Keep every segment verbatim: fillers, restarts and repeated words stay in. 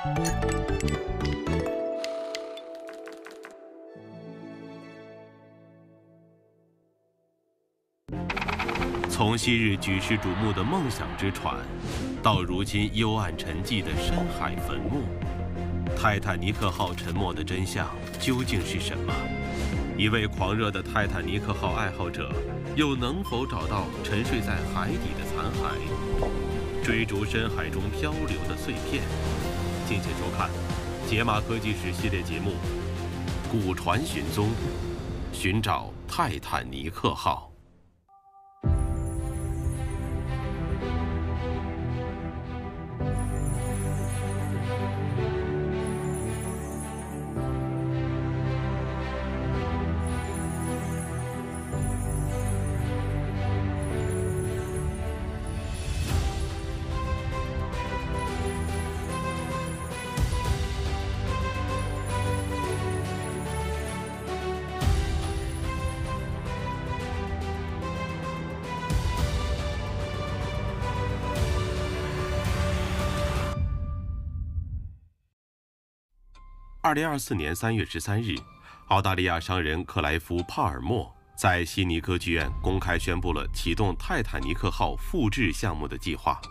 从昔日举世瞩目的梦想之船，到如今幽暗沉寂的深海坟墓，泰坦尼克号沉没的真相究竟是什么？一位狂热的泰坦尼克号爱好者，又能否找到沉睡在海底的残骸？追逐深海中漂流的碎片。敬请收看《解码科技史》系列节目《古船寻踪》，寻找泰坦尼克号。二零二四年三月十三日，澳大利亚商人克莱夫·帕尔默在悉尼歌剧院公开宣布了启动泰坦尼克号复制项目的计划。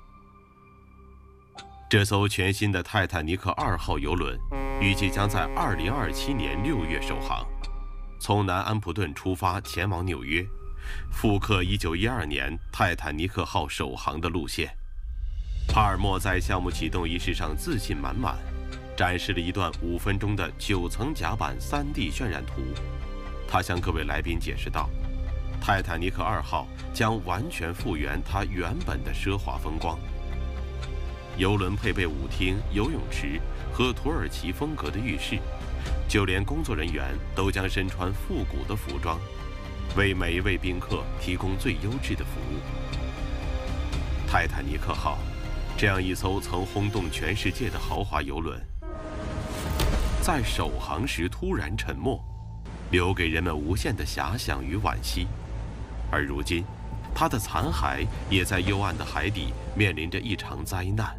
这艘全新的泰坦尼克二号邮轮预计将在二零二七年六月首航，从南安普顿出发前往纽约，复刻一九一二年泰坦尼克号首航的路线。帕尔默在项目启动仪式上自信满满，展示了一段五分钟的九层甲板 三 D 渲染图。他向各位来宾解释道，泰坦尼克二号将完全复原它原本的奢华风光。邮轮配备舞厅、游泳池和土耳其风格的浴室，就连工作人员都将身穿复古的服装，为每一位宾客提供最优质的服务。泰坦尼克号，这样一艘曾轰动全世界的豪华邮轮，在首航时突然沉没，留给人们无限的遐想与惋惜。而如今，它的残骸也在幽暗的海底面临着一场灾难。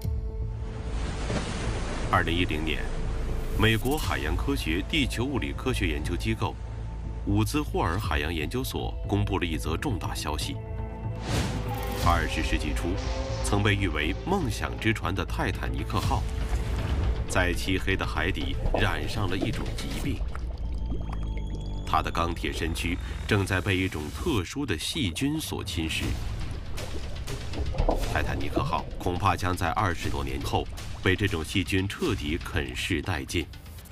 二零一零年，美国海洋科学地球物理科学研究机构伍兹霍尔海洋研究所公布了一则重大消息：二十世纪初，曾被誉为梦想之船的泰坦尼克号，在漆黑的海底染上了一种疾病。它的钢铁身躯正在被一种特殊的细菌所侵蚀。泰坦尼克号恐怕将在二十多年后被这种细菌彻底啃噬殆尽。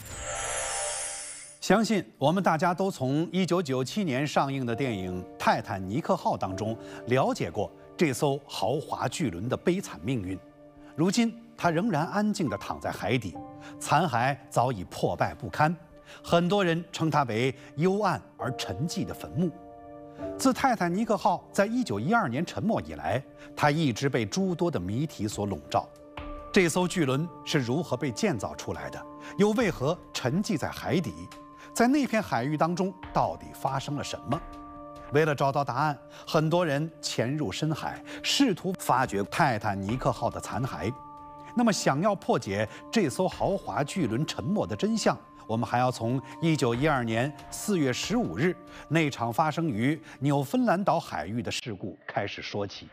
相信我们大家都从一九九七年上映的电影《泰坦尼克号》当中了解过这艘豪华巨轮的悲惨命运。如今，它仍然安静地躺在海底，残骸早已破败不堪。很多人称它为幽暗而沉寂的坟墓。自泰坦尼克号在一九一二年沉没以来，它一直被诸多的谜题所笼罩。这艘巨轮是如何被建造出来的？又为何沉寂在海底？在那片海域当中，到底发生了什么？为了找到答案，很多人潜入深海，试图发掘泰坦尼克号的残骸。那么，想要破解这艘豪华巨轮沉没的真相，我们还要从一九一二年四月十五日那场发生于纽芬兰岛海域的事故开始说起。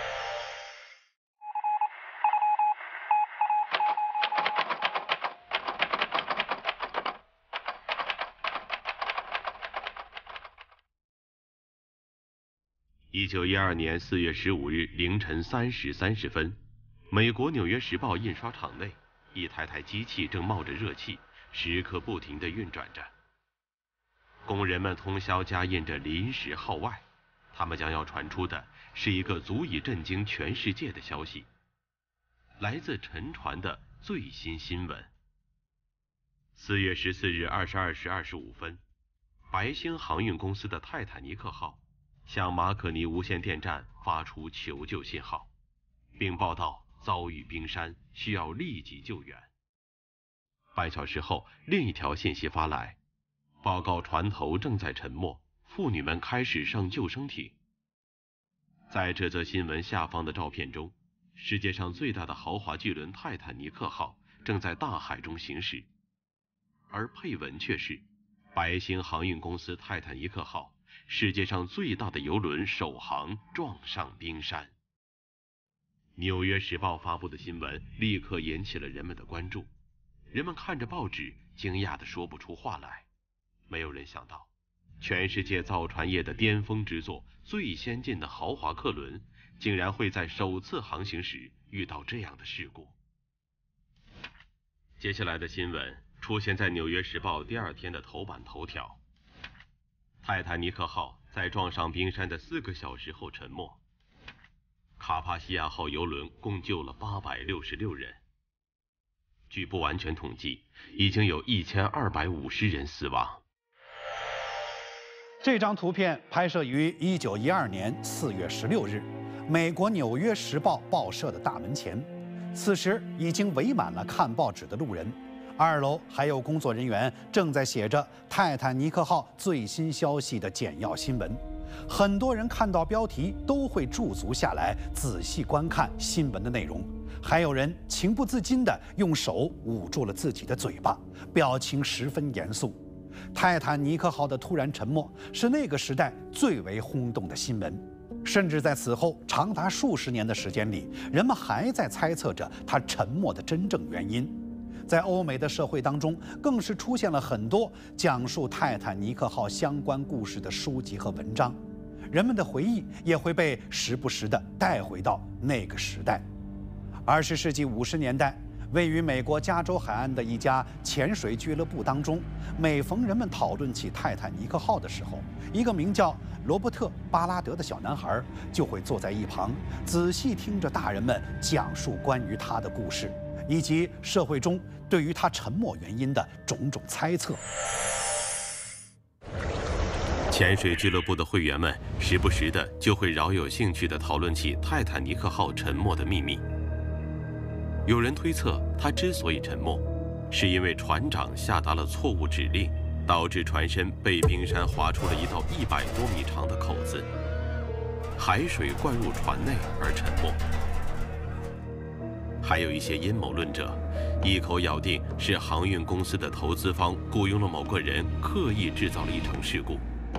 一九一二年四月十五日凌晨三时三十分，美国《纽约时报》印刷厂内，一台台机器正冒着热气，时刻不停地运转着。工人们通宵加印着临时号外，他们将要传出的是一个足以震惊全世界的消息，来自沉船的最新新闻。四月十四日二十二时二十五分，白星航运公司的泰坦尼克号向马可尼无线电站发出求救信号，并报道遭遇冰山，需要立即救援。半小时后，另一条信息发来，报告船头正在沉没，妇女们开始上救生艇。在这则新闻下方的照片中， 世界上最大的豪华巨轮泰坦尼克号正在大海中行驶，而配文却是白星航运公司泰坦尼克号，世界上最大的邮轮首航撞上冰山。纽约时报发布的新闻立刻引起了人们的关注，人们看着报纸惊讶地说不出话来。没有人想到，全世界造船业的巅峰之作，最先进的豪华客轮，竟然会在首次航行时遇到这样的事故。接下来的新闻出现在《纽约时报》第二天的头版头条：泰坦尼克号在撞上冰山的四个小时后沉没。卡帕西亚号邮轮共救了八百六十六人。据不完全统计，已经有一千二百五十人死亡。 这张图片拍摄于一九一二年四月十六日，美国《纽约时报》报社的大门前。此时已经围满了看报纸的路人，二楼还有工作人员正在写着泰坦尼克号最新消息的简要新闻。很多人看到标题都会驻足下来，仔细观看新闻的内容。还有人情不自禁地用手捂住了自己的嘴巴，表情十分严肃。泰坦尼克号的突然沉没是那个时代最为轰动的新闻，甚至在此后长达数十年的时间里，人们还在猜测着它沉没的真正原因。在欧美的社会当中，更是出现了很多讲述泰坦尼克号相关故事的书籍和文章，人们的回忆也会被时不时地带回到那个时代。二十世纪五十年代，位于美国加州海岸的一家潜水俱乐部当中，每逢人们讨论起泰坦尼克号的时候，一个名叫罗伯特·巴拉德的小男孩就会坐在一旁，仔细听着大人们讲述关于他的故事，以及社会中对于他沉没原因的种种猜测。 潜水俱乐部的会员们时不时的就会饶有兴趣地讨论起泰坦尼克号沉没的秘密。有人推测，它之所以沉没，是因为船长下达了错误指令，导致船身被冰山划出了一道一百多米长的口子，海水灌入船内而沉没。还有一些阴谋论者一口咬定是航运公司的投资方雇佣了某个人，刻意制造了一场事故。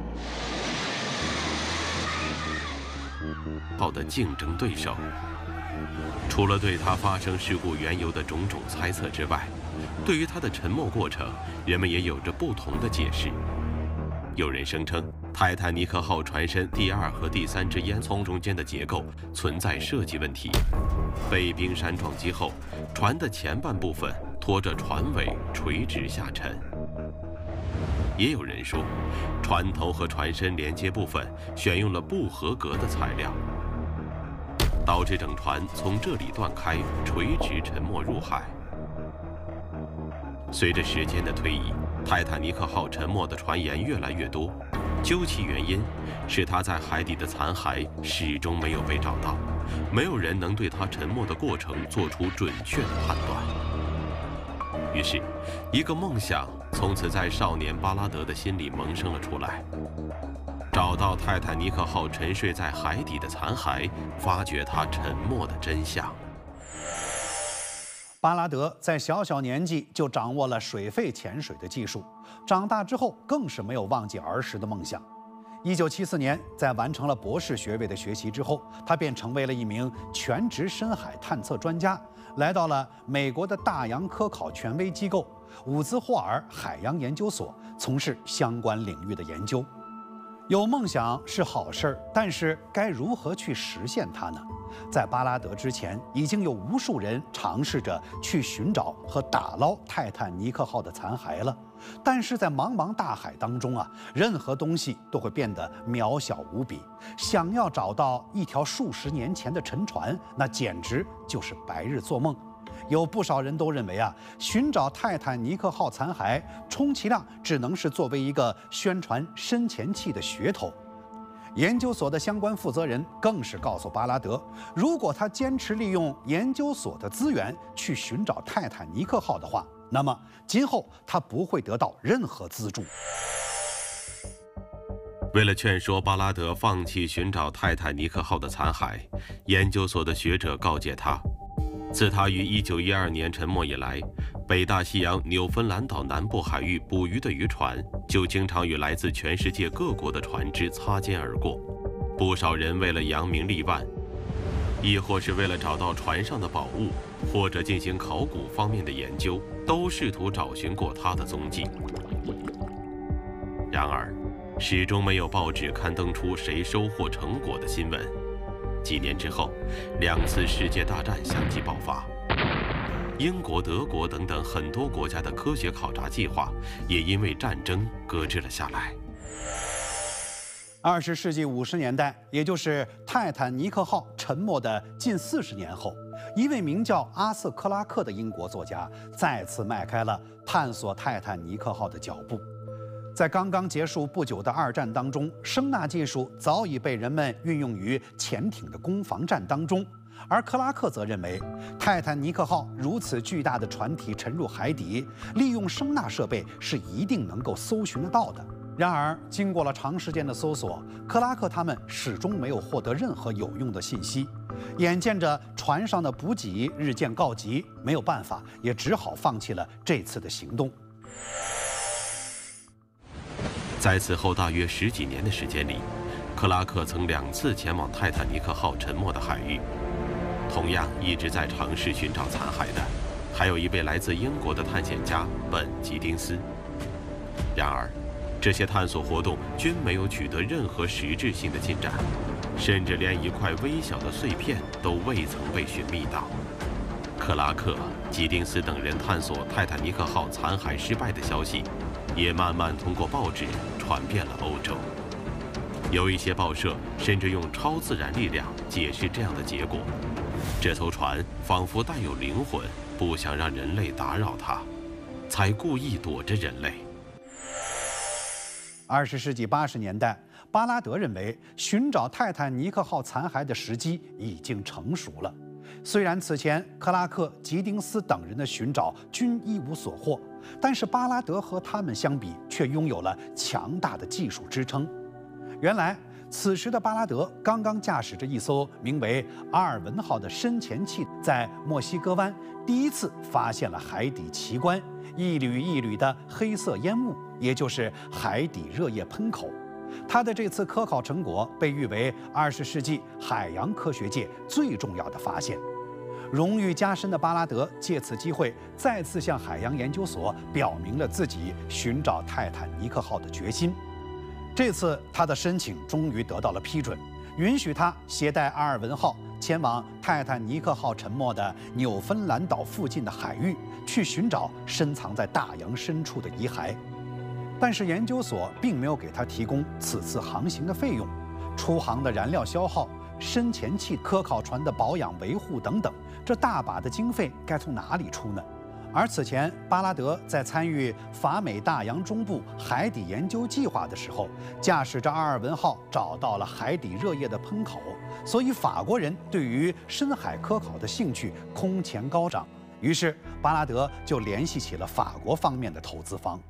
号的竞争对手。除了对它发生事故缘由的种种猜测之外，对于它的沉没过程，人们也有着不同的解释。有人声称，泰坦尼克号船身第二和第三支烟囱中间的结构存在设计问题，被冰山撞击后，船的前半部分拖着船尾垂直下沉。也有人说，船头和船身连接部分选用了不合格的材料，导致整船从这里断开，垂直沉没入海。随着时间的推移，泰坦尼克号沉没的传言越来越多，究其原因，是它在海底的残骸始终没有被找到，没有人能对它沉没的过程做出准确的判断。于是，一个梦想从此在少年巴拉德的心里萌生了出来。找到泰坦尼克号沉睡在海底的残骸，发掘它沉没的真相。 巴拉德在小小年纪就掌握了水肺潜水的技术，长大之后更是没有忘记儿时的梦想。一九七四年，在完成了博士学位的学习之后，他便成为了一名全职深海探测专家，来到了美国的大洋科考权威机构伍兹霍尔海洋研究所，从事相关领域的研究。有梦想是好事儿，但是该如何去实现它呢？在巴拉德之前，已经有无数人尝试着去寻找和打捞泰坦尼克号的残骸了，但是在茫茫大海当中啊，任何东西都会变得渺小无比。想要找到一条数十年前的沉船，那简直就是白日做梦。有不少人都认为啊，寻找泰坦尼克号残骸，充其量只能是作为一个宣传深潜器的噱头。研究所的相关负责人更是告诉巴拉德，如果他坚持利用研究所的资源去寻找泰坦尼克号的话，那么今后他不会得到任何资助。 为了劝说巴拉德放弃寻找泰坦尼克号的残骸，研究所的学者告诫他，自他于一九一二年沉没以来，北大西洋纽芬兰岛南部海域捕鱼的渔船就经常与来自全世界各国的船只擦肩而过。不少人为了扬名立万，亦或是为了找到船上的宝物，或者进行考古方面的研究，都试图找寻过他的踪迹。然而，始终没有报纸刊登出谁收获成果的新闻。几年之后，两次世界大战相继爆发，英国、德国等等很多国家的科学考察计划也因为战争搁置了下来。 二十世纪五十年代，也就是泰坦尼克号沉没的近四十年后，一位名叫阿瑟·克拉克的英国作家再次迈开了探索泰坦尼克号的脚步。在刚刚结束不久的二战当中，声纳技术早已被人们运用于潜艇的攻防战当中，而克拉克则认为，泰坦尼克号如此巨大的船体沉入海底，利用声纳设备是一定能够搜寻得到的。然而，经过了长时间的搜索，克拉克他们始终没有获得任何有用的信息。眼见着船上的补给日渐告急，没有办法，也只好放弃了这次的行动。 在此后大约十几年的时间里，克拉克曾两次前往泰坦尼克号沉没的海域。同样一直在尝试寻找残骸的，还有一位来自英国的探险家本·吉丁斯。然而，这些探索活动均没有取得任何实质性的进展，甚至连一块微小的碎片都未曾被寻觅到。克拉克、吉丁斯等人探索泰坦尼克号残骸失败的消息，也慢慢通过报纸传遍了欧洲。有一些报社甚至用超自然力量解释这样的结果：这艘船仿佛带有灵魂，不想让人类打扰它，才故意躲着人类。 二十世纪八十年代，巴拉德认为寻找泰坦尼克号残骸的时机已经成熟了。虽然此前克拉克、吉丁斯等人的寻找均一无所获，但是巴拉德和他们相比，却拥有了强大的技术支撑。原来，此时的巴拉德刚刚驾驶着一艘名为阿尔文号的深潜器，在墨西哥湾第一次发现了海底奇观，一缕一缕的黑色烟雾，也就是海底热液喷口。他的这次科考成果被誉为二十世纪海洋科学界最重要的发现。荣誉加身的巴拉德借此机会再次向海洋研究所表明了自己寻找泰坦尼克号的决心。这次他的申请终于得到了批准，允许他携带阿尔文号前往泰坦尼克号沉没的纽芬兰岛附近的海域，去寻找深藏在大洋深处的遗骸。但是研究所并没有给他提供此次航行的费用，出航的燃料消耗、深潜器科考船的保养维护等等，这大把的经费该从哪里出呢？而此前巴拉德在参与法美大洋中部海底研究计划的时候，驾驶着阿尔文号找到了海底热液的喷口，所以法国人对于深海科考的兴趣空前高涨。于是巴拉德就联系起了法国方面的投资方。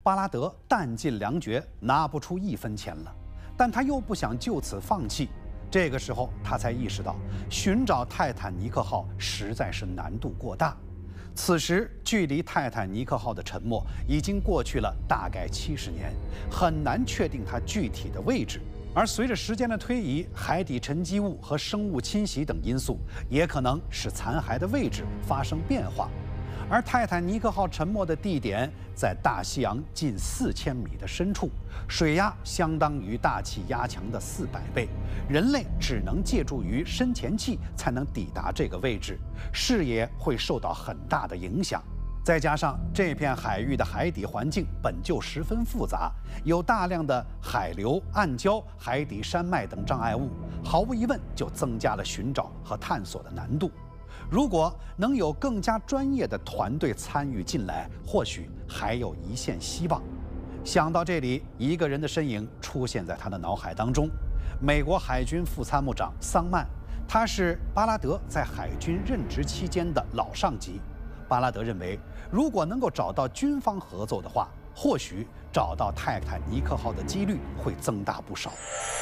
巴拉德弹尽粮绝，拿不出一分钱了，但他又不想就此放弃。这个时候，他才意识到寻找泰坦尼克号实在是难度过大。此时，距离泰坦尼克号的沉没已经过去了大概七十年，很难确定它具体的位置。而随着时间的推移，海底沉积物和生物侵袭等因素也可能使残骸的位置发生变化。而泰坦尼克号沉没的地点在大西洋近四千米的深处，水压相当于大气压强的四百倍，人类只能借助于深潜器才能抵达这个位置，视野会受到很大的影响。再加上这片海域的海底环境本就十分复杂，有大量的海流、暗礁、海底山脉等障碍物，毫无疑问就增加了寻找和探索的难度。如果能有更加专业的团队参与进来，或许还有一线希望。想到这里，一个人的身影出现在他的脑海当中：美国海军副参谋长桑曼，他是巴拉德在海军任职期间的老上级。巴拉德认为，如果能够找到军方合作的话，或许找到泰坦尼克号的几率会增大不少。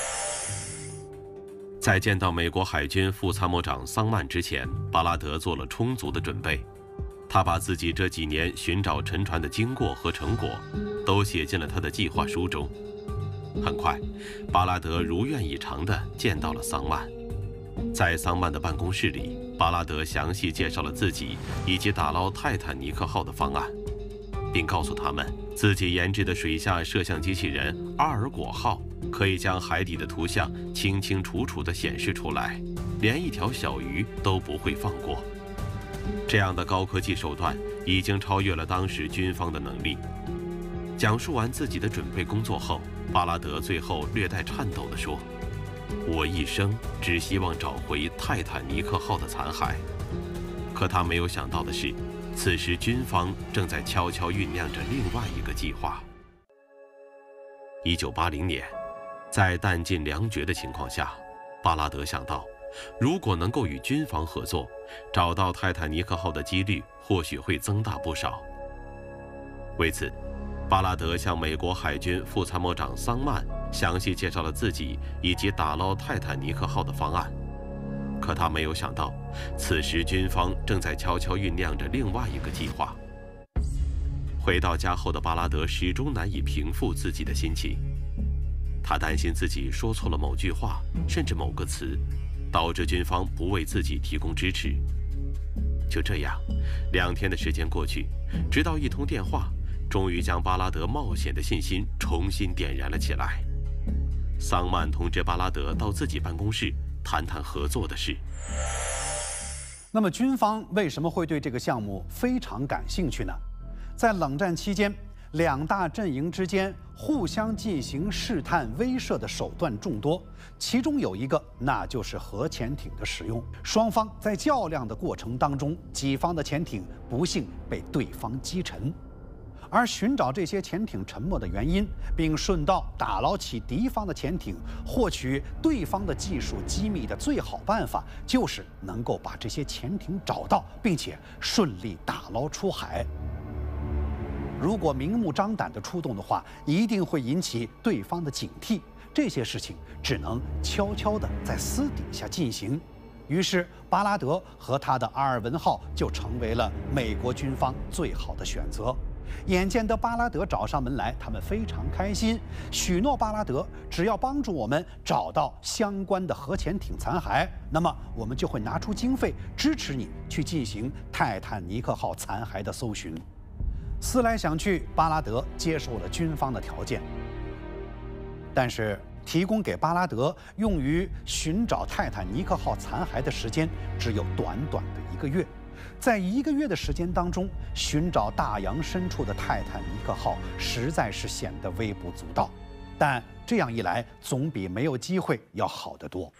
在见到美国海军副参谋长桑曼之前，巴拉德做了充足的准备。他把自己这几年寻找沉船的经过和成果，都写进了他的计划书中。很快，巴拉德如愿以偿地见到了桑曼。在桑曼的办公室里，巴拉德详细介绍了自己以及打捞泰坦尼克号的方案，并告诉他们自己研制的水下摄像机器人阿尔果号可以将海底的图像清清楚楚地显示出来，连一条小鱼都不会放过。这样的高科技手段已经超越了当时军方的能力。讲述完自己的准备工作后，巴拉德最后略带颤抖地说：“我一生只希望找回泰坦尼克号的残骸。”可他没有想到的是，此时军方正在悄悄酝酿着另外一个计划。一九八零年，在弹尽粮绝的情况下，巴拉德想到，如果能够与军方合作，找到泰坦尼克号的几率或许会增大不少。为此，巴拉德向美国海军副参谋长桑曼详细介绍了自己以及打捞泰坦尼克号的方案。可他没有想到，此时军方正在悄悄酝酿着另外一个计划。回到家后的巴拉德始终难以平复自己的心情，他担心自己说错了某句话，甚至某个词，导致军方不为自己提供支持。就这样，两天的时间过去，直到一通电话，终于将巴拉德冒险的信心重新点燃了起来。桑曼通知巴拉德到自己办公室谈谈合作的事。 那么军方为什么会对这个项目非常感兴趣呢？在冷战期间，两大阵营之间互相进行试探威慑的手段众多，其中有一个，那就是核潜艇的使用。双方在较量的过程当中，己方的潜艇不幸被对方击沉。而寻找这些潜艇沉没的原因，并顺道打捞起敌方的潜艇，获取对方的技术机密的最好办法，就是能够把这些潜艇找到，并且顺利打捞出海。如果明目张胆地出动的话，一定会引起对方的警惕。这些事情只能悄悄地在私底下进行。于是，巴拉德和他的阿尔文号就成为了美国军方最好的选择。眼见得巴拉德找上门来，他们非常开心，许诺巴拉德，只要帮助我们找到相关的核潜艇残骸，那么我们就会拿出经费支持你去进行泰坦尼克号残骸的搜寻。思来想去，巴拉德接受了军方的条件，但是提供给巴拉德用于寻找泰坦尼克号残骸的时间只有短短的一个月。在一个月的时间当中，寻找大洋深处的泰坦尼克号实在是显得微不足道，但这样一来，总比没有机会要好得多。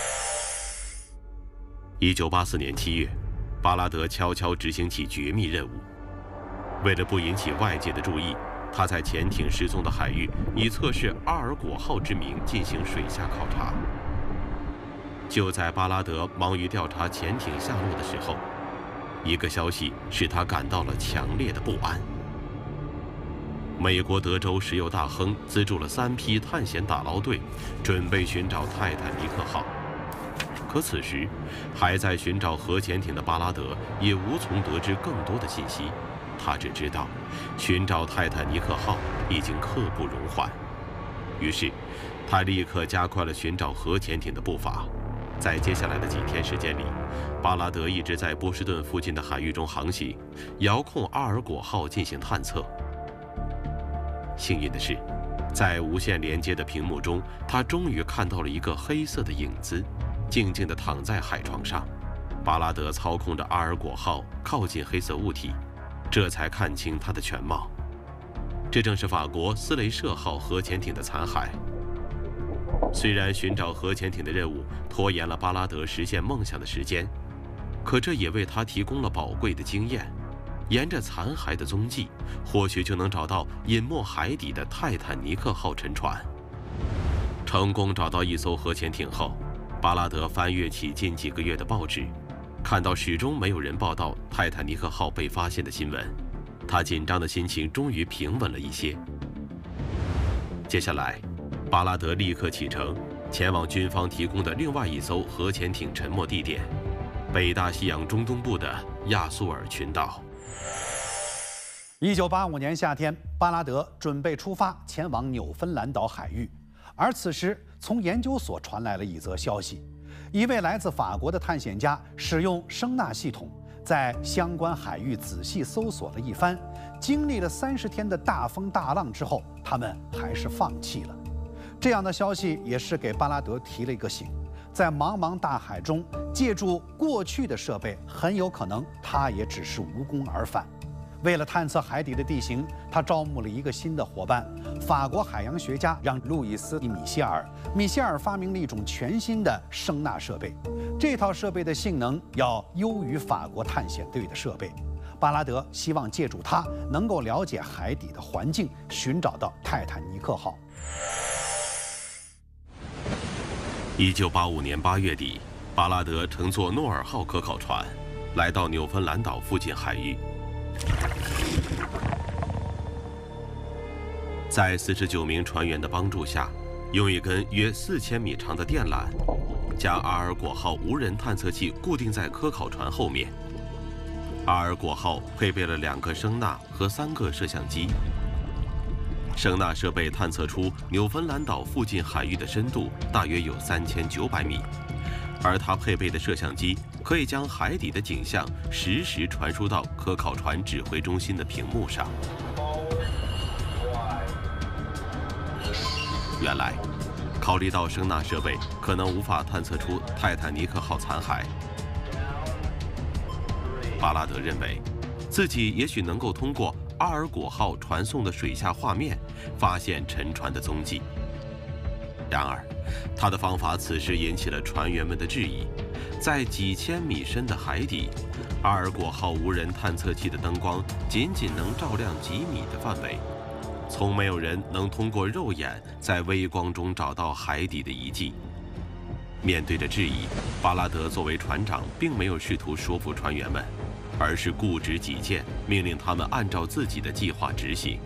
一九八四年七月，巴拉德悄悄执行起绝密任务。为了不引起外界的注意，他在潜艇失踪的海域以测试阿尔果号之名进行水下考察。就在巴拉德忙于调查潜艇下落的时候，一个消息使他感到了强烈的不安。 美国德州石油大亨资助了三批探险打捞队，准备寻找泰坦尼克号。可此时，还在寻找核潜艇的巴拉德也无从得知更多的信息。他只知道，寻找泰坦尼克号已经刻不容缓。于是，他立刻加快了寻找核潜艇的步伐。在接下来的几天时间里，巴拉德一直在波士顿附近的海域中航行，遥控阿尔果号进行探测。幸运的是，在无线连接的屏幕中，他终于看到了一个黑色的影子，静静地躺在海床上。巴拉德操控着阿尔果号靠近黑色物体，这才看清它的全貌。这正是法国斯雷舍号核潜艇的残骸。虽然寻找核潜艇的任务拖延了巴拉德实现梦想的时间，可这也为他提供了宝贵的经验。沿着残骸的踪迹，或许就能找到隐没海底的泰坦尼克号沉船。成功找到一艘核潜艇后，巴拉德翻阅起近几个月的报纸，看到始终没有人报道泰坦尼克号被发现的新闻，他紧张的心情终于平稳了一些。接下来，巴拉德立刻启程，前往军方提供的另外一艘核潜艇沉没地点——北大西洋中东部的亚速尔群岛。 一九八五年夏天，巴拉德准备出发前往纽芬兰岛海域，而此时从研究所传来了一则消息：一位来自法国的探险家使用声纳系统，在相关海域仔细搜索了一番，经历了三十天的大风大浪之后，他们还是放弃了。这样的消息也是给巴拉德提了一个醒，在茫茫大海中借助过去的设备，很有可能他也只是无功而返。为了探测海底的地形，他招募了一个新的伙伴——法国海洋学家让·路易斯·米歇尔。米歇尔发明了一种全新的声纳设备，这套设备的性能要优于法国探险队的设备。巴拉德希望借助它，能够了解海底的环境，寻找到泰坦尼克号。 一九八五年八月底，巴拉德乘坐诺尔号科考船，来到纽芬兰岛附近海域。在四十九名船员的帮助下，用一根约四千米长的电缆，将阿尔果号无人探测器固定在科考船后面。阿尔果号配备了两个声纳和三个摄像机。声纳设备探测出纽芬兰岛附近海域的深度大约有三千九百米，而它配备的摄像机可以将海底的景象实时传输到科考船指挥中心的屏幕上。原来，考虑到声纳设备可能无法探测出泰坦尼克号残骸，巴拉德认为，自己也许能够通过阿尔果号传送的水下画面，发现沉船的踪迹。然而，他的方法此时引起了船员们的质疑。在几千米深的海底，阿尔果号无人探测器的灯光仅仅能照亮几米的范围，从没有人能通过肉眼在微光中找到海底的遗迹。面对着质疑，巴拉德作为船长，并没有试图说服船员们，而是固执己见，命令他们按照自己的计划执行。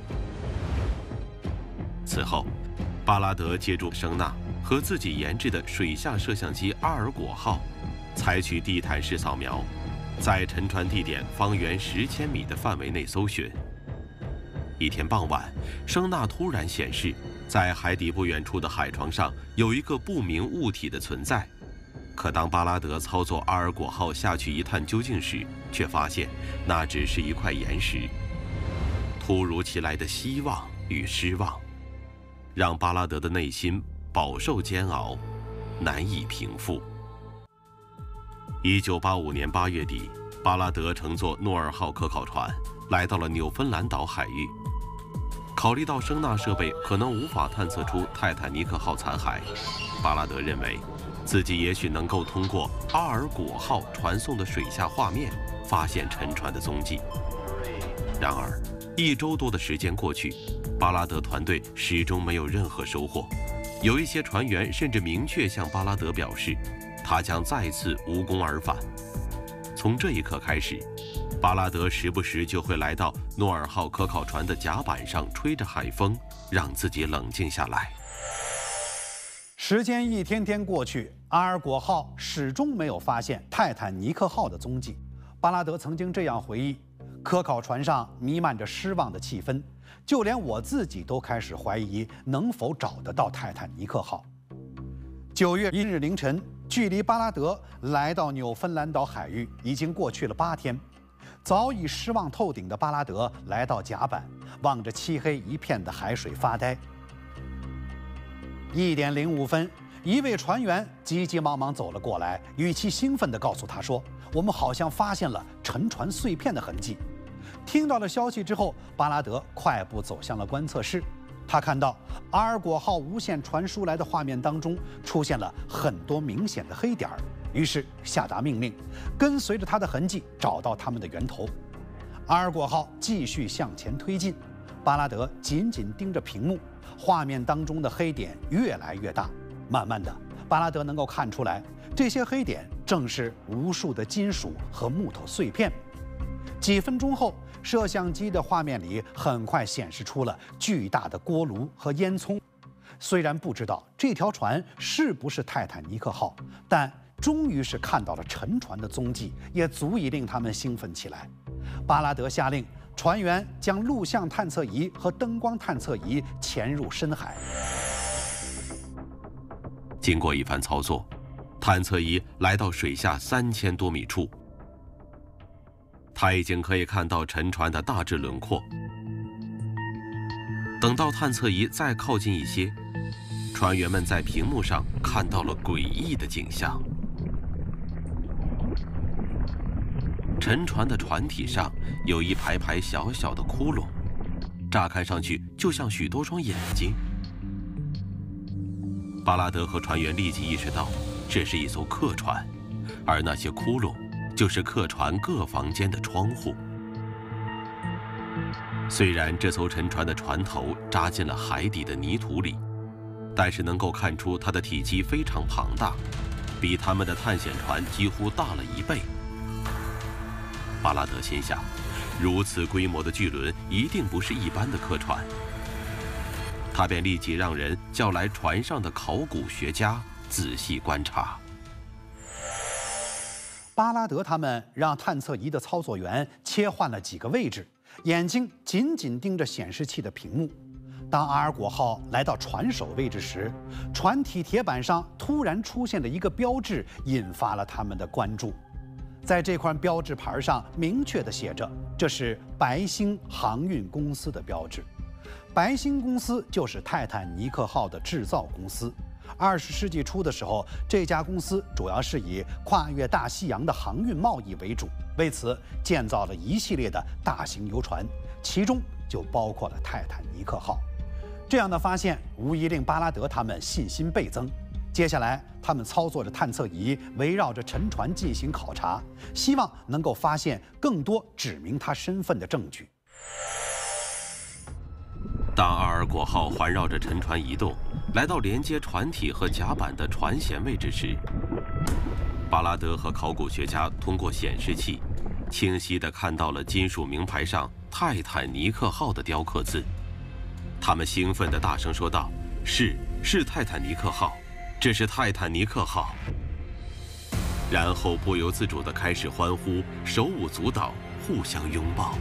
此后，巴拉德借助声纳和自己研制的水下摄像机阿尔果号，采取地毯式扫描，在沉船地点方圆十千米的范围内搜寻。一天傍晚，声纳突然显示，在海底不远处的海床上有一个不明物体的存在。可当巴拉德操作阿尔果号下去一探究竟时，却发现那只是一块岩石。突如其来的希望与失望，让巴拉德的内心饱受煎熬，难以平复。一九八五年八月底，巴拉德乘坐诺尔号科考船来到了纽芬兰岛海域。考虑到声纳设备可能无法探测出泰坦尼克号残骸，巴拉德认为自己也许能够通过阿尔果号传送的水下画面发现沉船的踪迹。然而，一周多的时间过去，巴拉德团队始终没有任何收获。有一些船员甚至明确向巴拉德表示，他将再次无功而返。从这一刻开始， 巴拉德时不时就会来到诺尔号科考船的甲板上，吹着海风，让自己冷静下来。 时间一天天过去，阿尔果号始终没有发现泰坦尼克号的踪迹。巴拉德曾经这样回忆：科考船上弥漫着失望的气氛，就连我自己都开始怀疑能否找得到泰坦尼克号。九月一日凌晨，距离巴拉德来到纽芬兰岛海域已经过去了八天。早已失望透顶的巴拉德来到甲板，望着漆黑一片的海水发呆。一点零五分，一位船员急急忙忙走了过来，语气兴奋地告诉他说：“我们好像发现了沉船碎片的痕迹。”听到了消息之后，巴拉德快步走向了观测室。他看到阿尔果号无线传输来的画面当中出现了很多明显的黑点儿，于是下达命令，跟随着他的痕迹找到他们的源头。阿尔果号继续向前推进，巴拉德紧紧盯着屏幕，画面当中的黑点越来越大。慢慢的，巴拉德能够看出来，这些黑点正是无数的金属和木头碎片。几分钟后，摄像机的画面里很快显示出了巨大的锅炉和烟囱。虽然不知道这条船是不是泰坦尼克号，但终于是看到了沉船的踪迹，也足以令他们兴奋起来。巴拉德下令船员将录像探测仪和灯光探测仪潜入深海。 经过一番操作，探测仪来到水下三千多米处，他已经可以看到沉船的大致轮廓。等到探测仪再靠近一些，船员们在屏幕上看到了诡异的景象。沉船的船体上有一排排小小的窟窿，乍看上去就像许多双眼睛。巴拉德和船员立即意识到，这是一艘客船，而那些窟窿就是客船各房间的窗户。虽然这艘沉船的船头扎进了海底的泥土里，但是能够看出它的体积非常庞大，比他们的探险船几乎大了一倍。巴拉德心想，如此规模的巨轮一定不是一般的客船。他便立即让人叫来船上的考古学家仔细观察。 巴拉德他们让探测仪的操作员切换了几个位置，眼睛紧紧盯着显示器的屏幕。当阿尔果号来到船首位置时，船体铁板上突然出现了一个标志，引发了他们的关注。在这块标志牌上明确地写着，这是白星航运公司的标志。白星公司就是泰坦尼克号的制造公司。二十世纪初的时候，这家公司主要是以跨越大西洋的航运贸易为主，为此建造了一系列的大型游船，其中就包括了泰坦尼克号。这样的发现无疑令巴拉德他们信心倍增。接下来，他们操作着探测仪，围绕着沉船进行考察，希望能够发现更多指明他身份的证据。 当阿尔果号环绕着沉船移动，来到连接船体和甲板的船舷位置时，巴拉德和考古学家通过显示器清晰地看到了金属名牌上泰坦尼克号的雕刻字。他们兴奋地大声说道：“是，是泰坦尼克号，这是泰坦尼克号！”然后不由自主地开始欢呼，手舞足蹈，互相拥抱。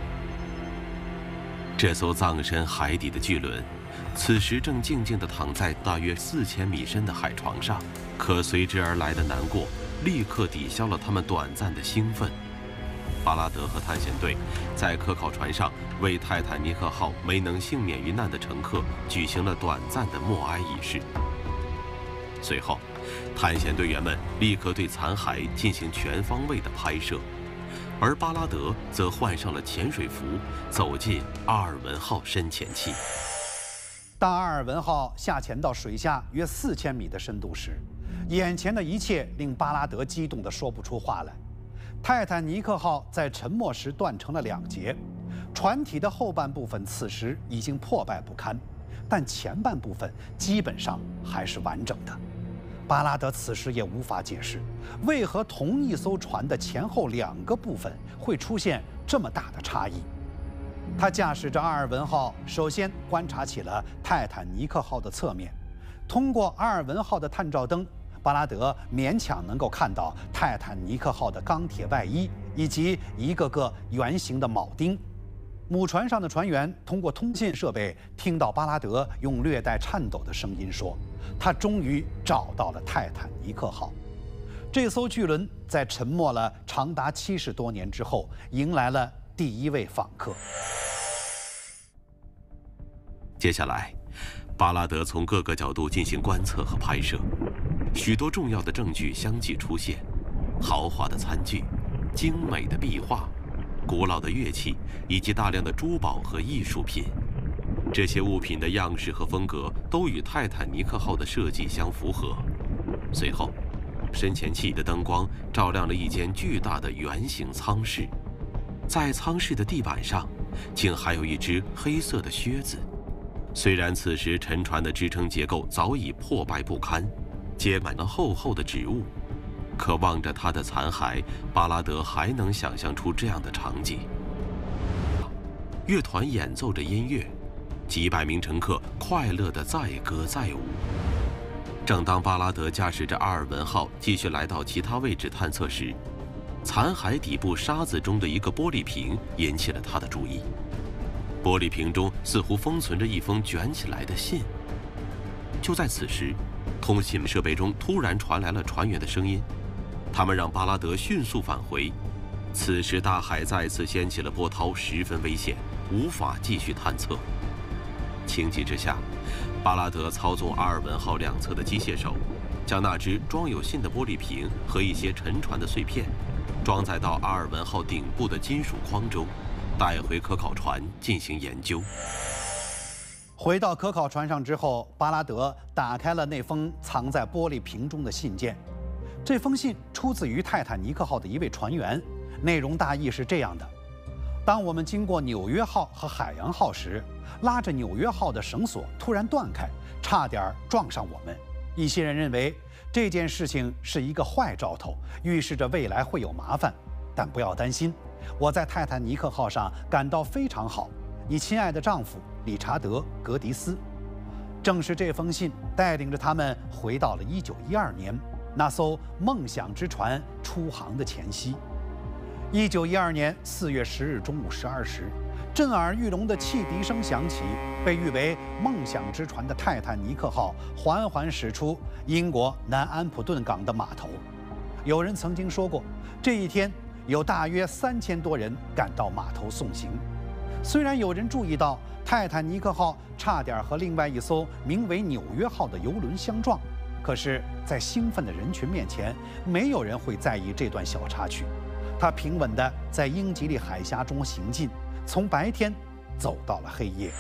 这艘葬身海底的巨轮，此时正静静地躺在大约四千米深的海床上，可随之而来的难过立刻抵消了他们短暂的兴奋。巴拉德和探险队在科考船上为泰坦尼克号没能幸免于难的乘客举行了短暂的默哀仪式。随后，探险队员们立刻对残骸进行全方位的拍摄。而巴拉德则换上了潜水服，走进阿尔文号深潜器。 当阿尔文号下潜到水下约四千米的深度时，眼前的一切令巴拉德激动得说不出话来。泰坦尼克号在沉没时断成了两截，船体的后半部分此时已经破败不堪，但前半部分基本上还是完整的。 巴拉德此时也无法解释，为何同一艘船的前后两个部分会出现这么大的差异。他驾驶着阿尔文号，首先观察起了泰坦尼克号的侧面。通过阿尔文号的探照灯，巴拉德勉强能够看到泰坦尼克号的钢铁外衣以及一个个圆形的铆钉。母船上的船员通过通信设备听到巴拉德用略带颤抖的声音说：“他终于找到了泰坦尼克号。”这艘巨轮在沉没了长达七十多年之后，迎来了第一位访客。 接下来，巴拉德从各个角度进行观测和拍摄，许多重要的证据相继出现：豪华的餐具、精美的壁画、古老的乐器以及大量的珠宝和艺术品。这些物品的样式和风格都与泰坦尼克号的设计相符合。随后，深潜器的灯光照亮了一间巨大的圆形舱室，在舱室的地板上，竟还有一只黑色的靴子。虽然此时沉船的支撑结构早已破败不堪，结满了厚厚的纸雾，可望着它的残骸，巴拉德还能想象出这样的场景：乐团演奏着音乐，几百名乘客快乐地载歌载舞。正当巴拉德驾驶着阿尔文号继续来到其他位置探测时，残骸底部沙子中的一个玻璃瓶引起了他的注意。玻璃瓶中似乎封存着一封卷起来的信。就在此时，通信设备中突然传来了船员的声音，他们让巴拉德迅速返回。此时大海再次掀起了波涛，十分危险，无法继续探测。情急之下，巴拉德操纵阿尔文号两侧的机械手，将那只装有信的玻璃瓶和一些沉船的碎片，装载到阿尔文号顶部的金属框中，带回可考船进行研究。 回到可考船上之后，巴拉德打开了那封藏在玻璃瓶中的信件。这封信出自于泰坦尼克号的一位船员，内容大意是这样的：当我们经过纽约号和海洋号时，拉着纽约号的绳索突然断开，差点撞上我们。一些人认为这件事情是一个坏兆头，预示着未来会有麻烦。但不要担心，我在泰坦尼克号上感到非常好。你亲爱的丈夫理查德·格迪斯。正是这封信带领着他们回到了一九一二年，那艘梦想之船出航的前夕。一九一二年四月十日中午十二时，震耳欲聋的汽笛声响起，被誉为梦想之船的泰坦尼克号缓缓驶出英国南安普顿港的码头。有人曾经说过，这一天有大约三千多人赶到码头送行。虽然有人注意到泰坦尼克号差点和另外一艘名为纽约号的游轮相撞，可是，在兴奋的人群面前，没有人会在意这段小插曲。它平稳地在英吉利海峡中行进，从白天走到了黑夜。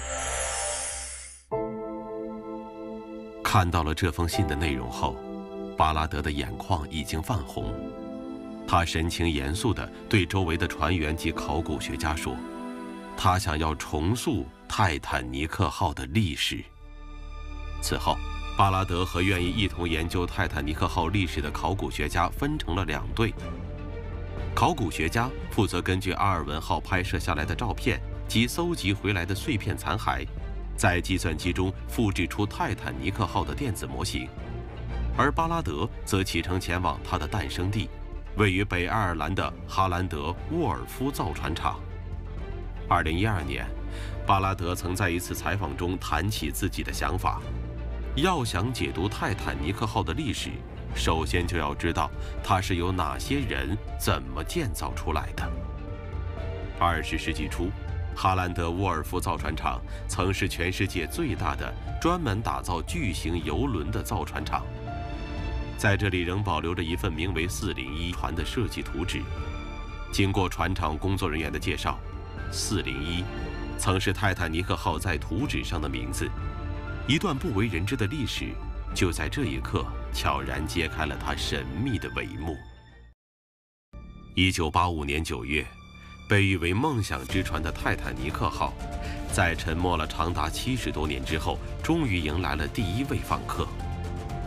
看到了这封信的内容后，巴拉德的眼眶已经泛红。他神情严肃地对周围的船员及考古学家说：“他想要重塑泰坦尼克号的历史。”此后，巴拉德和愿意一同研究泰坦尼克号历史的考古学家分成了两队。考古学家负责根据阿尔文号拍摄下来的照片及搜集回来的碎片残骸，在计算机中复制出泰坦尼克号的电子模型，而巴拉德则启程前往它的诞生地，位于北爱尔兰的哈兰德沃尔夫造船厂。二零一二年，巴拉德曾在一次采访中谈起自己的想法：要想解读泰坦尼克号的历史，首先就要知道它是由哪些人怎么建造出来的。二十世纪初，哈兰德沃尔夫造船厂曾是全世界最大的专门打造巨型游轮的造船厂。在这里仍保留着一份名为四零一船的设计图纸。经过船厂工作人员的介绍，四零一曾是泰坦尼克号在图纸上的名字。一段不为人知的历史就在这一刻悄然揭开了它神秘的帷幕。一九八五年九月，被誉为梦想之船的泰坦尼克号，在沉没了长达七十多年之后，终于迎来了第一位访客。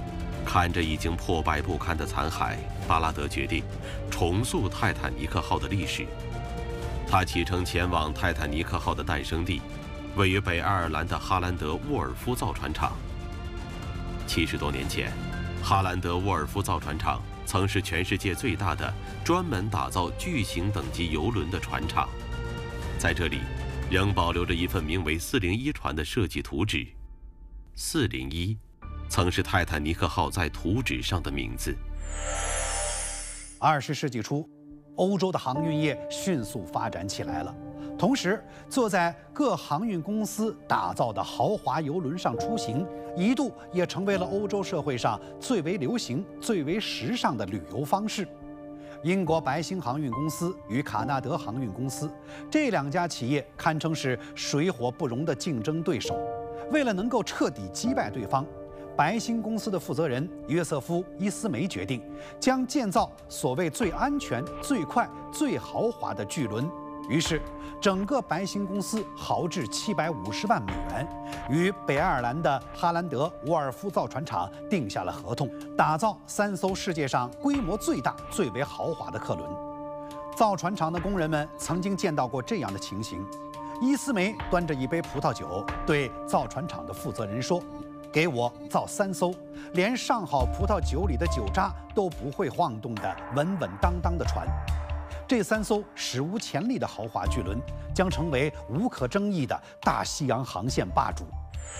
看着已经破败不堪的残骸，巴拉德决定重塑泰坦尼克号的历史。他启程前往泰坦尼克号的诞生地，位于北爱尔兰的哈兰德沃尔夫造船厂。七十多年前，哈兰德沃尔夫造船厂曾是全世界最大的专门打造巨型等级游轮的船厂。在这里，仍保留着一份名为四零一船的设计图纸。四零一曾是泰坦尼克号在图纸上的名字。 二十世纪初，欧洲的航运业迅速发展起来了。同时，坐在各航运公司打造的豪华游轮上出行，一度也成为了欧洲社会上最为流行、最为时尚的旅游方式。英国白星航运公司与卡纳德航运公司这两家企业堪称是水火不容的竞争对手。为了能够彻底击败对方，白星公司的负责人约瑟夫·伊斯梅决定将建造所谓最安全、最快、最豪华的巨轮。于是，整个白星公司豪掷七百五十万美元，与北爱尔兰的哈兰德沃尔夫造船厂定下了合同，打造三艘世界上规模最大、最为豪华的客轮。造船厂的工人们曾经见到过这样的情形：伊斯梅端着一杯葡萄酒，对造船厂的负责人说：“给我造三艘，连上好葡萄酒里的酒渣都不会晃动的稳稳当当的船。”这三艘史无前例的豪华巨轮将成为无可争议的大西洋航线霸主。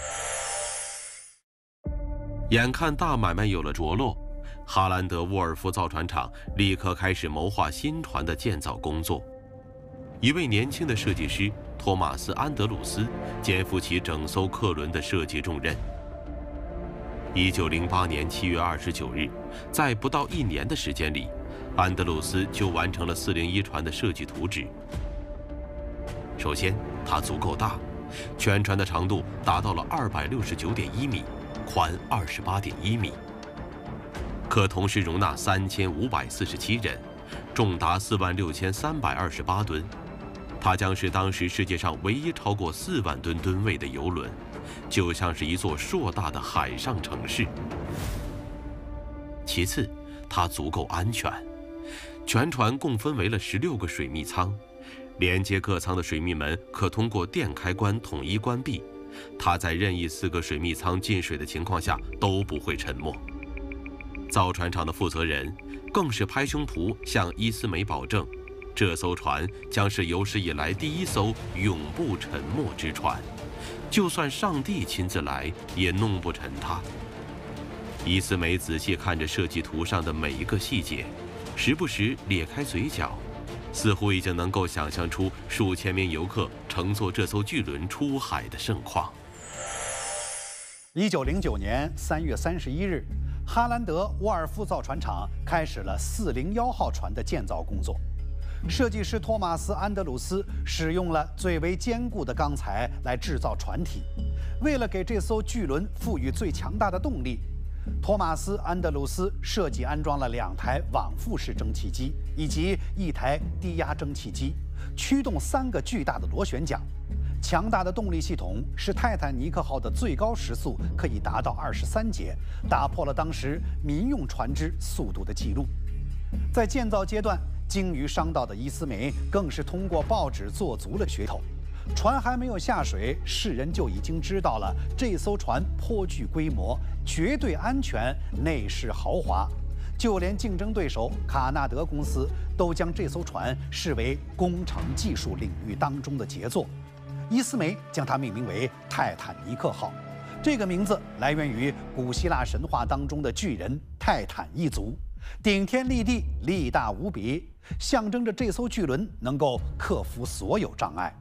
眼看大买卖有了着落，哈兰德沃尔夫造船厂立刻开始谋划新船的建造工作。一位年轻的设计师托马斯·安德鲁斯肩负起整艘客轮的设计重任。一九零八年七月二十九日，在不到一年的时间里，安德鲁斯就完成了四零一船的设计图纸。首先，它足够大，全船的长度达到了二百六十九点一米，宽二十八点一米，可同时容纳三千五百四十七人，重达四万六千三百二十八吨。它将是当时世界上唯一超过四万吨吨位的游轮，就像是一座硕大的海上城市。其次，它足够安全。全船共分为了十六个水密舱，连接各舱的水密门可通过电开关统一关闭。它在任意四个水密舱进水的情况下都不会沉没。造船厂的负责人更是拍胸脯向伊斯梅保证，这艘船将是有史以来第一艘永不沉没之船，就算上帝亲自来也弄不沉它。伊斯梅仔细看着设计图上的每一个细节，时不时咧开嘴角，似乎已经能够想象出数千名游客乘坐这艘巨轮出海的盛况。 一九零九年三月三十一日，哈兰德沃尔夫造船厂开始了四零一号船的建造工作。设计师托马斯·安德鲁斯使用了最为坚固的钢材来制造船体。为了给这艘巨轮赋予最强大的动力，托马斯·安德鲁斯设计安装了两台往复式蒸汽机以及一台低压蒸汽机，驱动三个巨大的螺旋桨。强大的动力系统使泰坦尼克号的最高时速可以达到二十三节，打破了当时民用船只速度的记录。在建造阶段，精于商道的伊斯梅更是通过报纸做足了噱头。船还没有下水，世人就已经知道了这艘船颇具规模，绝对安全，内饰豪华。就连竞争对手卡纳德公司都将这艘船视为工程技术领域当中的杰作。伊斯梅将它命名为泰坦尼克号，这个名字来源于古希腊神话当中的巨人泰坦一族，顶天立地，力大无比，象征着这艘巨轮能够克服所有障碍。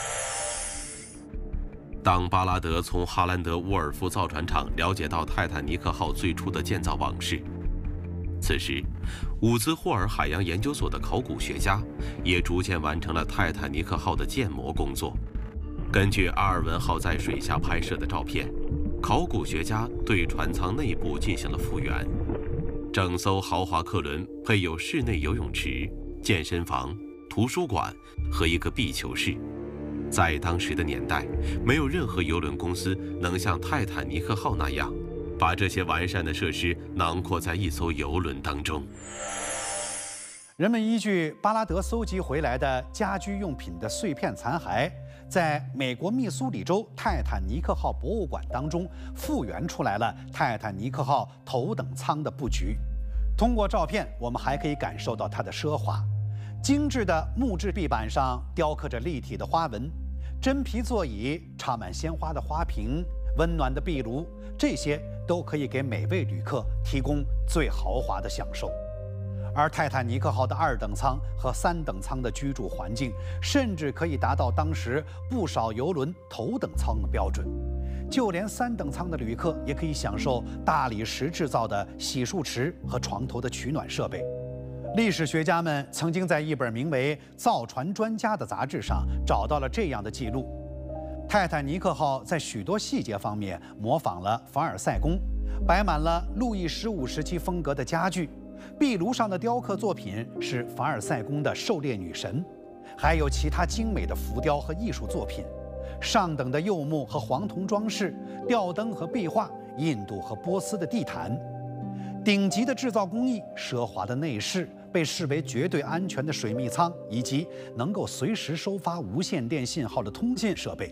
当巴拉德从哈兰德沃尔夫造船厂了解到泰坦尼克号最初的建造往事，此时伍兹霍尔海洋研究所的考古学家也逐渐完成了泰坦尼克号的建模工作。根据阿尔文号在水下拍摄的照片，考古学家对船舱内部进行了复原。整艘豪华客轮配有室内游泳池、健身房、图书馆和一个壁球室。在当时的年代，没有任何邮轮公司能像泰坦尼克号那样， 把这些完善的设施囊括在一艘游轮当中。 人们依据巴拉德搜集回来的家居用品的碎片残骸，在美国密苏里州泰坦尼克号博物馆当中复原出来了泰坦尼克号头等舱的布局。通过照片，我们还可以感受到它的奢华。精致的木质壁板上雕刻着立体的花纹，真皮座椅，插满鲜花的花瓶，温暖的壁炉，这些都可以给每位旅客提供最豪华的享受。而泰坦尼克号的二等舱和三等舱的居住环境，甚至可以达到当时不少游轮头等舱的标准。就连三等舱的旅客也可以享受大理石制造的洗漱池和床头的取暖设备。历史学家们曾经在一本名为《造船专家》的杂志上找到了这样的记录：泰坦尼克号在许多细节方面模仿了凡尔赛宫，摆满了路易十五时期风格的家具，壁炉上的雕刻作品是凡尔赛宫的狩猎女神，还有其他精美的浮雕和艺术作品，上等的柚木和黄铜装饰、吊灯和壁画、印度和波斯的地毯。顶级的制造工艺、奢华的内饰，被视为绝对安全的水密舱，以及能够随时收发无线电信号的通信设备。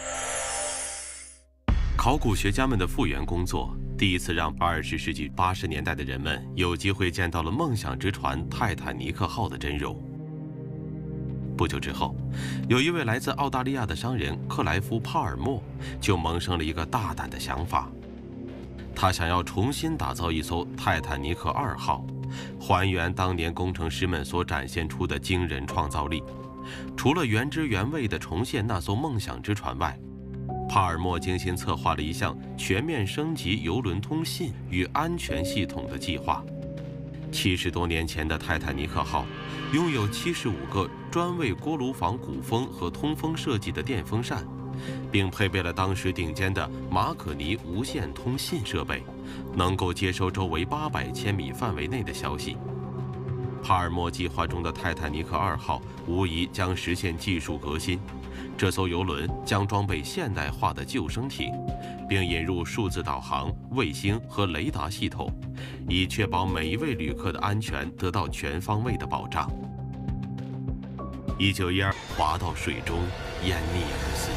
考古学家们的复原工作，第一次让二十世纪八十年代的人们有机会见到了梦想之船泰坦尼克号的真容。不久之后，有一位来自澳大利亚的商人克莱夫·帕尔默就萌生了一个大胆的想法。他想要重新打造一艘泰坦尼克二号，还原当年工程师们所展现出的惊人创造力。除了原汁原味地重现那艘梦想之船外，帕尔默精心策划了一项全面升级邮轮通信与安全系统的计划。七十多年前的泰坦尼克号拥有七十五个专为锅炉房鼓风和通风设计的电风扇，并配备了当时顶尖的马可尼无线通信设备，能够接收周围八百千米范围内的消息。帕尔默计划中的泰坦尼克二号无疑将实现技术革新，这艘邮轮将装备现代化的救生艇，并引入数字导航、卫星和雷达系统，以确保每一位旅客的安全得到全方位的保障。一九一二，滑到水中，淹溺而死。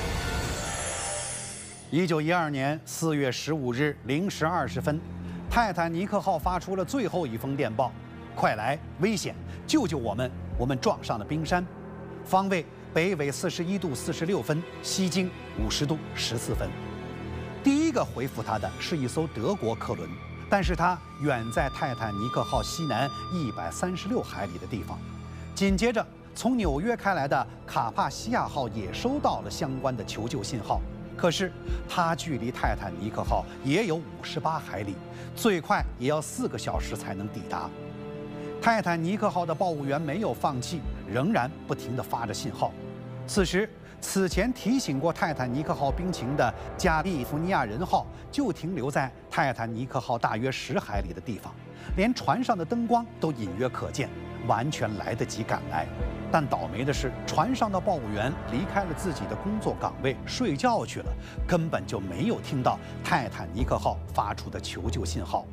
一九一二年四月十五日零时二十分，泰坦尼克号发出了最后一封电报：快来，危险，救救我们！我们撞上了冰山。方位北纬四十一度四十六分，西经五十度十四分。第一个回复他的是一艘德国客轮，但是它远在泰坦尼克号西南一百三十六海里的地方。紧接着，从纽约开来的卡帕西亚号也收到了相关的求救信号，可是它距离泰坦尼克号也有五十八海里，最快也要四个小时才能抵达。泰坦尼克号的报务员没有放弃，仍然不停地发着信号。此时，此前提醒过泰坦尼克号兵情的加利福尼亚人号就停留在泰坦尼克号大约十海里的地方，连船上的灯光都隐约可见，完全来得及赶来。但倒霉的是，船上的报务员离开了自己的工作岗位睡觉去了，根本就没有听到泰坦尼克号发出的求救信号。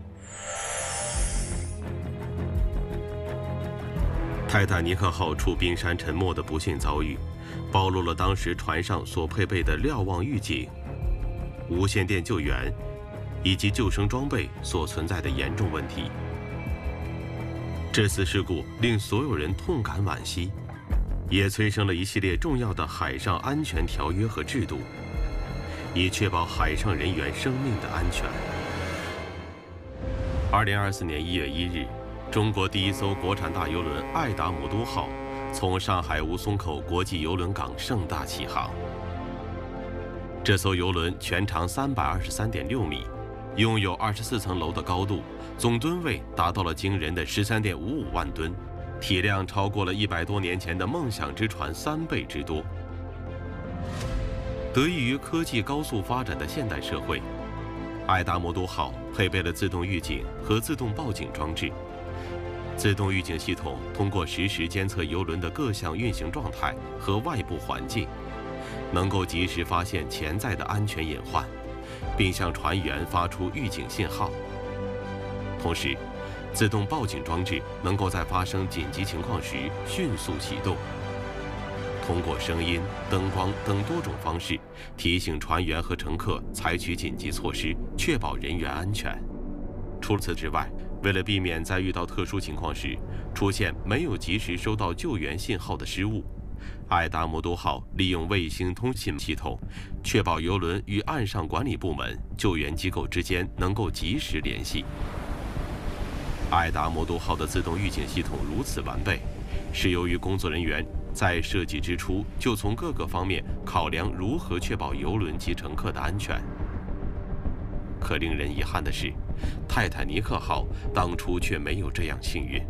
泰坦尼克号出冰山沉没的不幸遭遇，暴露了当时船上所配备的瞭望预警、无线电救援以及救生装备所存在的严重问题。这次事故令所有人痛感惋惜，也催生了一系列重要的海上安全条约和制度，以确保海上人员生命的安全。二零二四年一月一日，中国第一艘国产大邮轮爱达姆多号从上海吴淞口国际邮轮港盛大启航。这艘邮轮全长三百二十三点六米，拥有二十四层楼的高度，总吨位达到了惊人的十三点五五万吨，体量超过了一百多年前的梦想之船三倍之多。得益于科技高速发展的现代社会，爱达摩多号配备了自动预警和自动报警装置。自动预警系统通过实时监测邮轮的各项运行状态和外部环境，能够及时发现潜在的安全隐患， 并向船员发出预警信号。同时，自动报警装置能够在发生紧急情况时迅速启动，通过声音、灯光等多种方式提醒船员和乘客采取紧急措施，确保人员安全。除此之外，为了避免在遇到特殊情况时出现没有及时收到救援信号的失误，爱达摩多号利用卫星通信系统，确保邮轮与岸上管理部门、救援机构之间能够及时联系。爱达摩多号的自动预警系统如此完备，是由于工作人员在设计之初就从各个方面考量如何确保邮轮及乘客的安全。可令人遗憾的是，泰坦尼克号当初却没有这样幸运。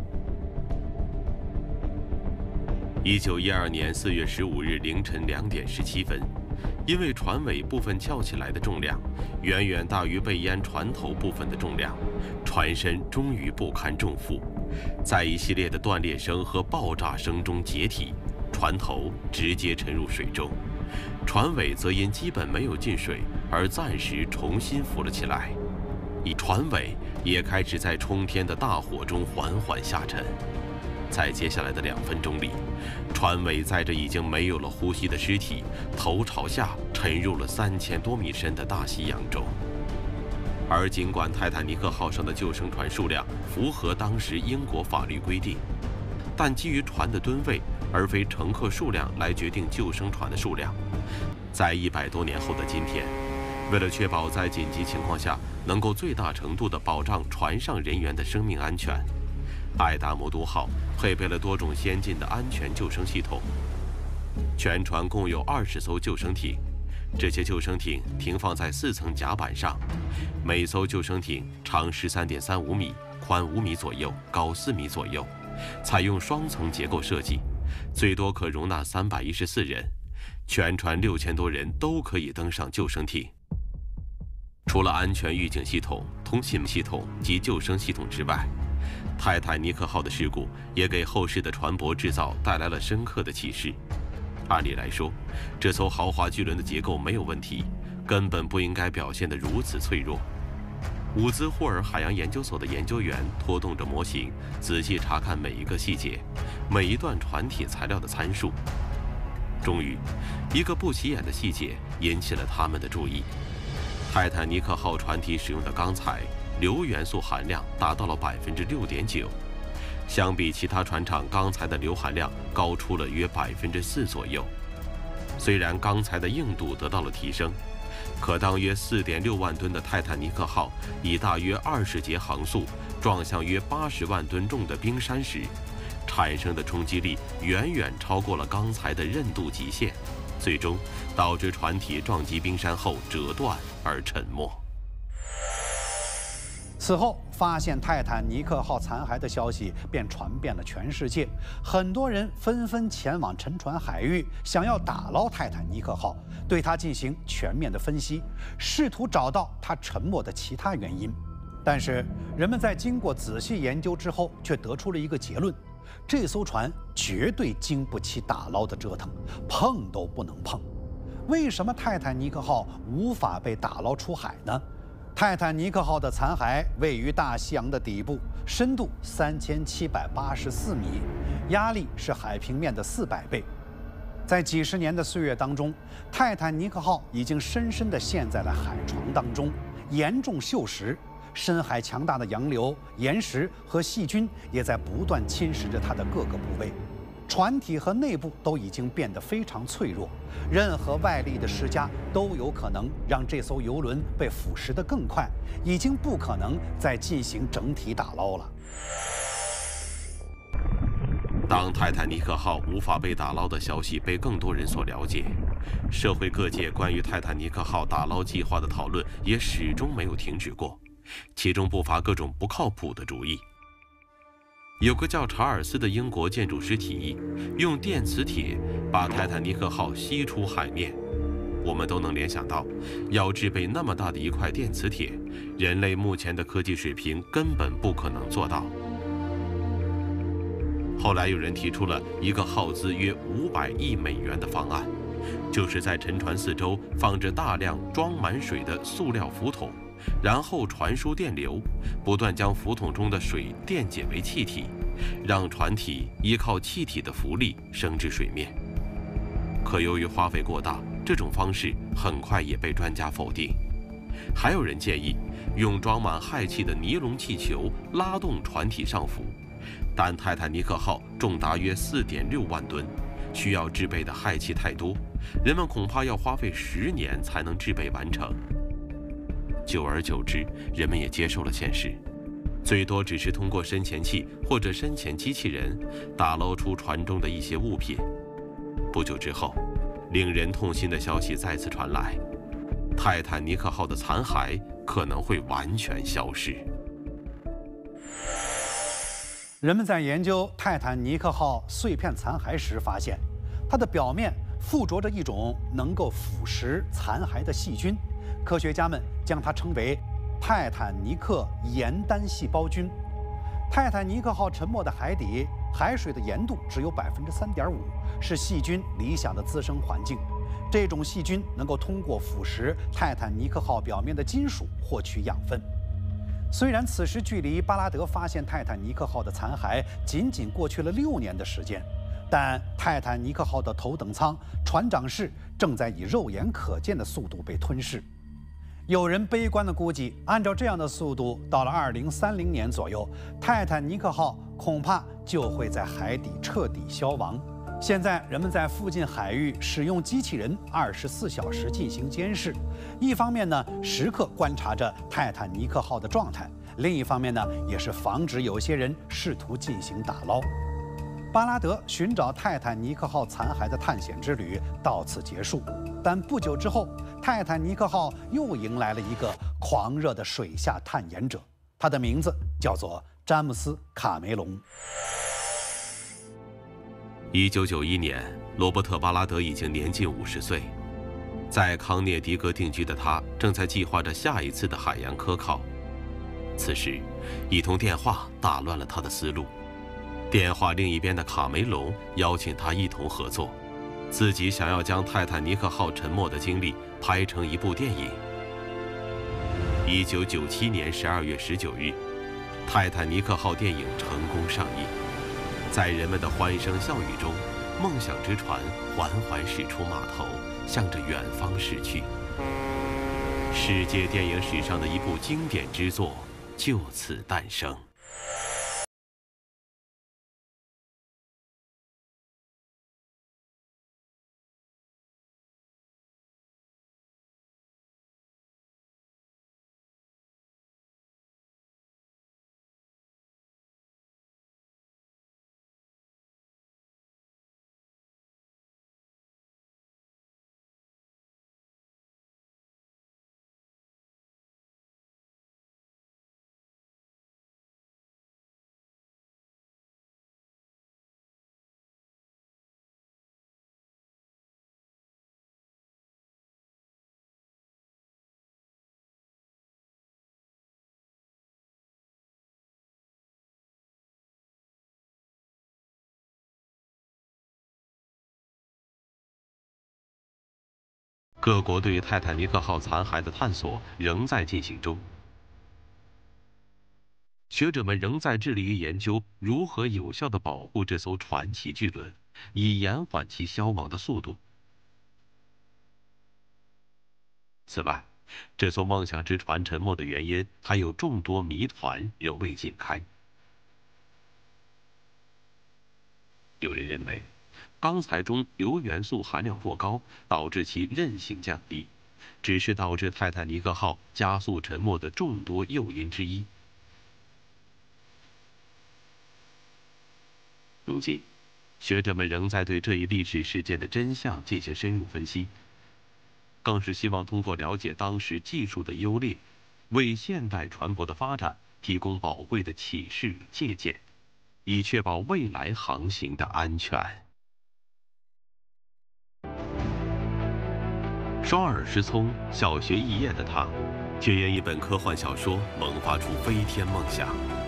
一九一二年四月十五日凌晨两点十七分，因为船尾部分翘起来的重量远远大于被淹船头部分的重量，船身终于不堪重负，在一系列的断裂声和爆炸声中解体，船头直接沉入水中，船尾则因基本没有进水而暂时重新浮了起来，以船尾也开始在冲天的大火中缓缓下沉。在接下来的两分钟里，船尾载着已经没有了呼吸的尸体，头朝下沉入了三千多米深的大西洋中。而尽管泰坦尼克号上的救生船数量符合当时英国法律规定，但基于船的吨位而非乘客数量来决定救生船的数量。在一百多年后的今天，为了确保在紧急情况下能够最大程度地保障船上人员的生命安全，爱达摩多号配备了多种先进的安全救生系统。全船共有二十艘救生艇，这些救生艇停放在四层甲板上，每艘救生艇长十三点三五米，宽五米左右，高四米左右，采用双层结构设计，最多可容纳三百一十四人，全船六千多人都可以登上救生艇。除了安全预警系统、通信系统及救生系统之外，泰坦尼克号的事故也给后世的船舶制造带来了深刻的启示。按理来说，这艘豪华巨轮的结构没有问题，根本不应该表现得如此脆弱。伍兹霍尔海洋研究所的研究员拖动着模型，仔细查看每一个细节，每一段船体材料的参数。终于，一个不起眼的细节引起了他们的注意：泰坦尼克号船体使用的钢材硫元素含量达到了百分之六点九，相比其他船厂钢材的硫含量高出了约百分之四左右。虽然钢材的硬度得到了提升，可当约四点六万吨的泰坦尼克号以大约二十节航速撞向约八十万吨重的冰山时，产生的冲击力远远超过了钢材的韧度极限，最终导致船体撞击冰山后折断而沉没。 此后，发现泰坦尼克号残骸的消息便传遍了全世界，很多人纷纷前往沉船海域，想要打捞泰坦尼克号，对它进行全面的分析，试图找到它沉没的其他原因。但是，人们在经过仔细研究之后，却得出了一个结论：这艘船绝对经不起打捞的折腾，碰都不能碰。为什么泰坦尼克号无法被打捞出海呢？泰坦尼克号的残骸位于大西洋的底部，深度三千七百八十四米，压力是海平面的四百倍。在几十年的岁月当中，泰坦尼克号已经深深地陷在了海床当中，严重锈蚀。深海强大的洋流、岩石和细菌也在不断侵蚀着它的各个部位。船体和内部都已经变得非常脆弱，任何外力的施加都有可能让这艘游轮被腐蚀得更快，已经不可能再进行整体打捞了。 当泰坦尼克号无法被打捞的消息被更多人所了解，社会各界关于泰坦尼克号打捞计划的讨论也始终没有停止过，其中不乏各种不靠谱的主意。有个叫查尔斯的英国建筑师提议，用电磁铁把泰坦尼克号吸出海面。我们都能联想到，要制备那么大的一块电磁铁，人类目前的科技水平根本不可能做到。后来有人提出了一个耗资约五百亿美元的方案， 就是在沉船四周放置大量装满水的塑料浮桶，然后传输电流，不断将浮桶中的水电解为气体，让船体依靠气体的浮力升至水面。可由于花费过大，这种方式很快也被专家否定。还有人建议用装满氦气的尼龙气球拉动船体上浮，但泰坦尼克号重达约 四点六万吨，需要制备的氦气太多，人们恐怕要花费十年才能制备完成。久而久之，人们也接受了现实，最多只是通过深潜器或者深潜机器人打捞出船中的一些物品。不久之后，令人痛心的消息再次传来，泰坦尼克号的残骸可能会完全消失。 人们在研究泰坦尼克号碎片残骸时发现，它的表面附着着一种能够腐蚀残骸的细菌，科学家们将它称为泰坦尼克盐单细胞菌。泰坦尼克号沉没的海底，海水的盐度只有百分之三点五，是细菌理想的滋生环境。这种细菌能够通过腐蚀泰坦尼克号表面的金属获取养分。虽然此时距离巴拉德发现泰坦尼克号的残骸仅仅过去了六年的时间，但泰坦尼克号的头等舱、船长室正在以肉眼可见的速度被吞噬。有人悲观地估计，按照这样的速度，到了二零三零年左右，泰坦尼克号恐怕就会在海底彻底消亡。现在，人们在附近海域使用机器人二十四小时进行监视，一方面呢，时刻观察着泰坦尼克号的状态；另一方面呢，也是防止有些人试图进行打捞。巴拉德寻找泰坦尼克号残骸的探险之旅到此结束，但不久之后，泰坦尼克号又迎来了一个狂热的水下探险者，他的名字叫做詹姆斯·卡梅隆。 一九九一年，罗伯特·巴拉德已经年近五十岁，在康涅狄格定居的他正在计划着下一次的海洋科考。此时，一通电话打乱了他的思路。电话另一边的卡梅隆邀请他一同合作，自己想要将泰坦尼克号沉没的经历拍成一部电影。一九九七年十二月十九日，泰坦尼克号电影成功上映。在人们的欢声笑语中，梦想之船缓缓驶出码头，向着远方驶去。世界电影史上的一部经典之作就此诞生。各国对泰坦尼克号残骸的探索仍在进行中，学者们仍在致力于研究如何有效地保护这艘传奇巨轮，以延缓其消亡的速度。此外，这艘梦想之船沉没的原因还有众多谜团仍未解开。有人认为，钢材中铀元素含量过高，导致其韧性降低，只是导致泰坦尼克号加速沉没的众多诱因之一。如今，学者们仍在对这一历史事件的真相进行深入分析，更是希望通过了解当时技术的优劣，为现代船舶的发展提供宝贵的启示与借鉴，以确保未来航行的安全。双耳失聪、小学肄业的他，却因一本科幻小说萌发出飞天梦想。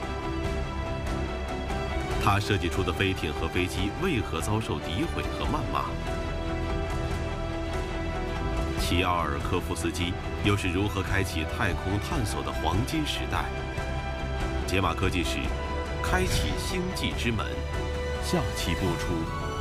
他设计出的飞艇和飞机为何遭受诋毁和谩骂？ 齐奥尔科夫斯基又是如何开启太空探索的黄金时代？解码科技史，开启星际之门，下期播出。